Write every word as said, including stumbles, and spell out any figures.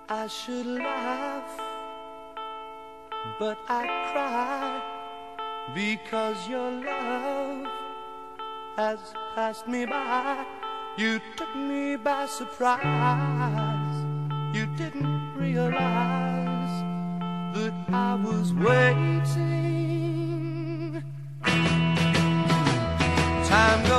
I should laugh, but I cry, because your love has passed me by. You took me by surprise. You didn't realize that I was waiting. Time goes